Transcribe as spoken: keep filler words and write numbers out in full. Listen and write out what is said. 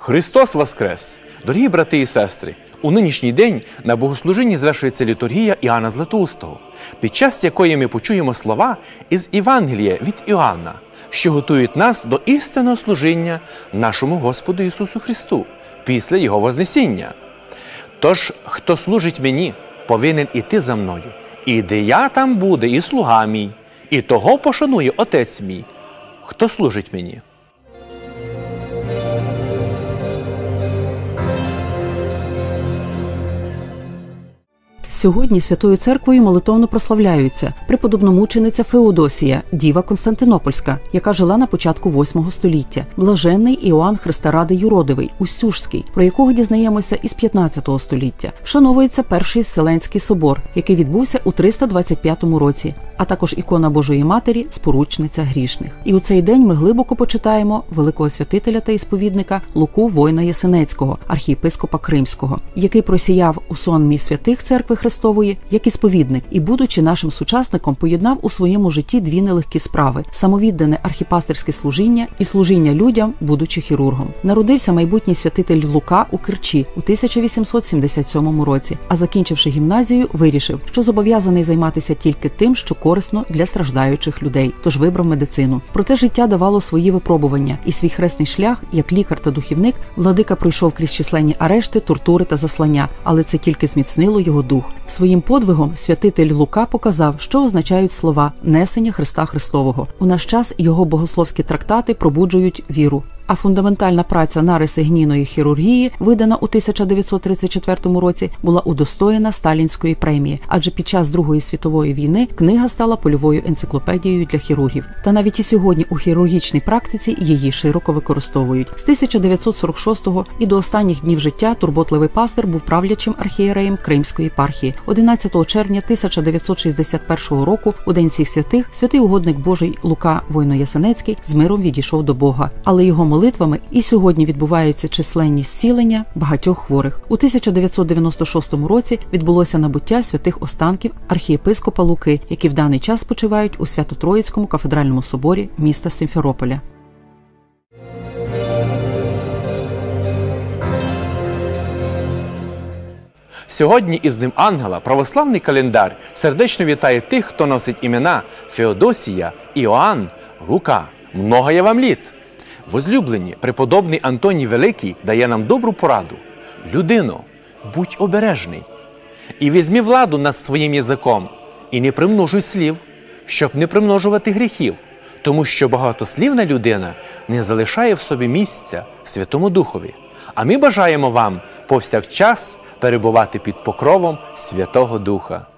Христос Воскрес! Дорогі брати і сестри, у нинішній день на богослужінні звершується літургія Іоанна Златоустого, під час якої ми почуємо слова із Євангелія від Іоанна, що готують нас до істинного служіння нашому Господу Ісусу Христу після Його Вознесіння. Тож, хто служить мені, повинен іти за мною, і де я, там буде і слуга мій, і того пошанує Отець мій, хто служить мені. Сьогодні Святою Церквою молитовно прославляються преподобномучениця Феодосія, діва Константинопольська, яка жила на початку восьмого століття, блаженний Іоанн Христоради Юродивий, Устюжський, про якого дізнаємося із п'ятнадцятого століття. Вшановується Перший Вселенський собор, який відбувся у триста двадцять п'ятому році, а також ікона Божої Матері, споручниця грішних. І у цей день ми глибоко почитаємо великого святителя та ісповідника Луку Война Ясенецького, архієпископа Кримського, який просіяв у сонмі святих Церкви Христової як ісповідник і, будучи нашим сучасником, поєднав у своєму житті дві нелегкі справи – самовіддане архіпастерське служіння і служіння людям, будучи хірургом. Народився майбутній святитель Лука у Керчі у тисяча вісімсот сімдесят сьомому році, а закінчивши гімназію, вирішив, що зобов'язаний займатися тільки тим, що корисно для страждаючих людей, тож вибрав медицину. Проте життя давало свої випробування, і свій хресний шлях, як лікар та духівник, владика пройшов крізь численні арешти, тортури та заслання, але це тільки зміцнило його дух. Своїм подвигом святитель Лука показав, що означають слова «несення Христа Христового». У наш час його богословські трактати пробуджують віру. А фундаментальна праця «Нариси гнійної хірургії», видана у тисяча дев'ятсот тридцять четвертому році, була удостоєна Сталінської премії, адже під час Другої світової війни книга стала польовою енциклопедією для хірургів. Та навіть і сьогодні у хірургічній практиці її широко використовують. З тисяча дев'ятсот сорок шостого і до останніх днів життя турботливий пастир був правлячим архієреєм Кримської єпархії. одинадцятого червня тисяча дев'ятсот шістдесят першого року, у День всіх святих, святий угодник Божий Лука Войно Ясенецький з миром відійшов до Бога. Але його молитвами і сьогодні відбуваються численні зцілення багатьох хворих. У тисяча дев'ятсот дев'яносто шостому році відбулося набуття святих останків архієпископа Луки, які в даний час спочивають у Свято-Троїцькому кафедральному соборі міста Сімферополя. Сьогодні із Днем Ангела православний календар сердечно вітає тих, хто носить імена Феодосія, Іоанн, Лука. Много я вам літ! Возлюблені, преподобний Антоній Великий дає нам добру пораду. Людино, будь обережний. І візьми владу над своїм язиком, і не примножуй слів, щоб не примножувати гріхів, тому що багатослівна людина не залишає в собі місця Святому Духові. А ми бажаємо вам повсякчас перебувати під покровом Святого Духа.